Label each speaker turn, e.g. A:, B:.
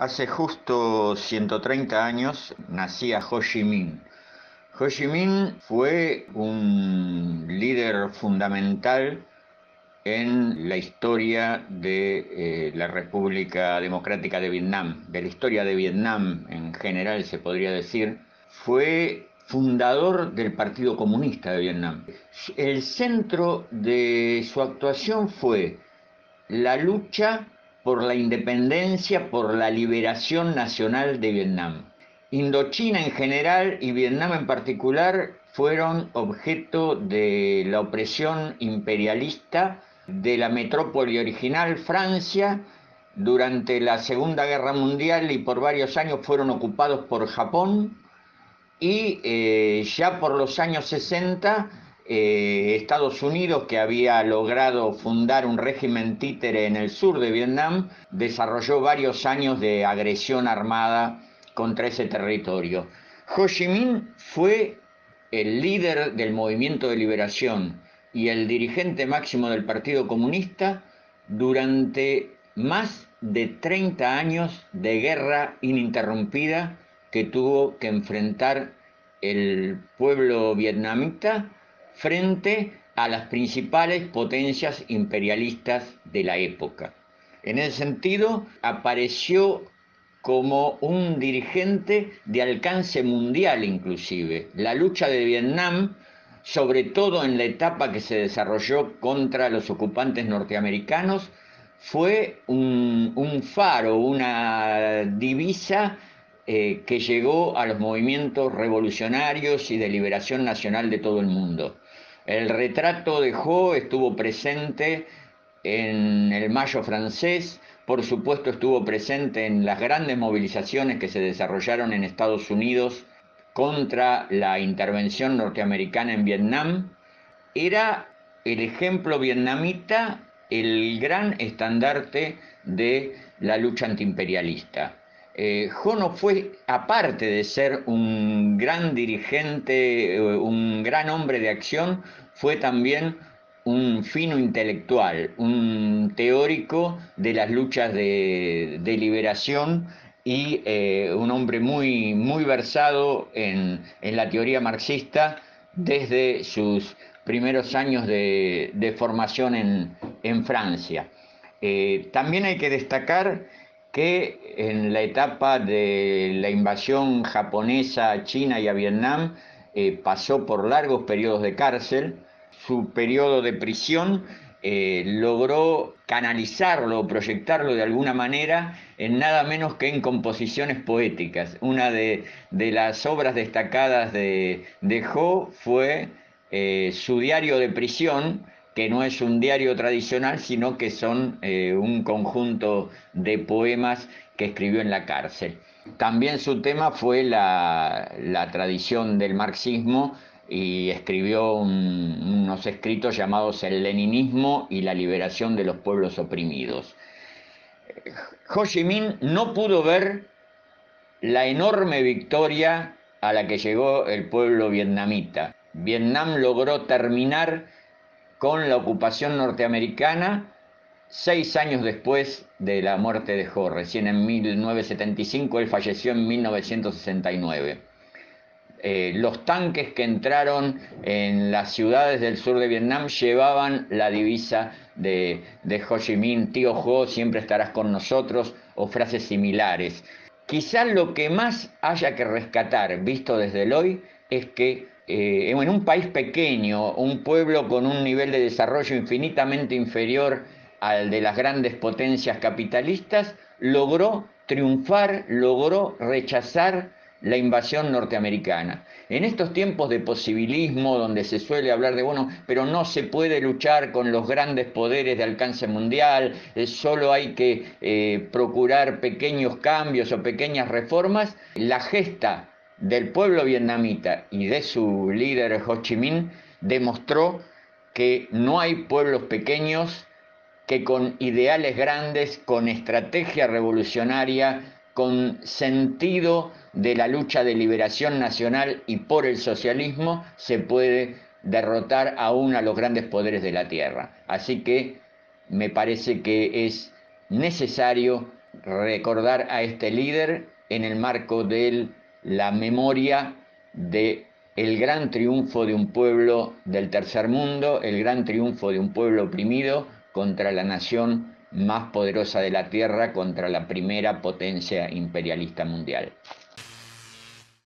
A: Hace justo 130 años nacía Ho Chi Minh. Ho Chi Minh fue un líder fundamental en la historia de la República Democrática de Vietnam, de la historia de Vietnam en general se podría decir. Fue fundador del Partido Comunista de Vietnam. El centro de su actuación fue la lucha por la independencia, por la liberación nacional de Vietnam. Indochina en general y Vietnam en particular fueron objeto de la opresión imperialista de la metrópoli original, Francia, durante la Segunda Guerra Mundial, y por varios años fueron ocupados por Japón, y ya por los años 60 Estados Unidos, que había logrado fundar un régimen títere en el sur de Vietnam, desarrolló varios años de agresión armada contra ese territorio. Ho Chi Minh fue el líder del movimiento de liberación y el dirigente máximo del Partido Comunista durante más de 30 años de guerra ininterrumpida que tuvo que enfrentar el pueblo vietnamita frente a las principales potencias imperialistas de la época. En ese sentido, apareció como un dirigente de alcance mundial inclusive. La lucha de Vietnam, sobre todo en la etapa que se desarrolló contra los ocupantes norteamericanos, fue un faro, una divisa que llegó a los movimientos revolucionarios y de liberación nacional de todo el mundo. El retrato de Ho estuvo presente en el Mayo francés, por supuesto estuvo presente en las grandes movilizaciones que se desarrollaron en Estados Unidos contra la intervención norteamericana en Vietnam. Era el ejemplo vietnamita, el gran estandarte de la lucha antiimperialista. Ho no fue, aparte de ser un gran dirigente, un gran hombre de acción, fue también un fino intelectual, un teórico de las luchas de liberación y un hombre muy versado en la teoría marxista desde sus primeros años de formación en Francia. También hay que destacar que en la etapa de la invasión japonesa a China y a Vietnam pasó por largos periodos de cárcel. Su periodo de prisión logró canalizarlo, proyectarlo de alguna manera en nada menos que en composiciones poéticas. Una de las obras destacadas de Ho fue su diario de prisión, que no es un diario tradicional, sino que son un conjunto de poemas que escribió en la cárcel. También su tema fue la tradición del marxismo, y escribió unos escritos llamados El leninismo y la liberación de los pueblos oprimidos. Ho Chi Minh no pudo ver la enorme victoria a la que llegó el pueblo vietnamita. Vietnam logró terminar con la ocupación norteamericana 6 años después de la muerte de Ho. Recién en 1975, él falleció en 1969. Los tanques que entraron en las ciudades del sur de Vietnam llevaban la divisa de Ho Chi Minh: tío Ho, siempre estarás con nosotros, o frases similares. Quizás lo que más haya que rescatar, visto desde el hoy, es que en un país pequeño, un pueblo con un nivel de desarrollo infinitamente inferior al de las grandes potencias capitalistas, logró triunfar, logró rechazar la invasión norteamericana. En estos tiempos de posibilismo, donde se suele hablar de, bueno, pero no se puede luchar con los grandes poderes de alcance mundial, solo hay que procurar pequeños cambios o pequeñas reformas, la gesta del pueblo vietnamita y de su líder Ho Chi Minh demostró que no hay pueblos pequeños que con ideales grandes, con estrategia revolucionaria, con sentido de la lucha de liberación nacional y por el socialismo, se puede derrotar aún a los grandes poderes de la tierra. Así que me parece que es necesario recordar a este líder en el marco de la memoria de el gran triunfo de un pueblo del tercer mundo, el gran triunfo de un pueblo oprimido contra la nación más poderosa de la Tierra, contra la primera potencia imperialista mundial.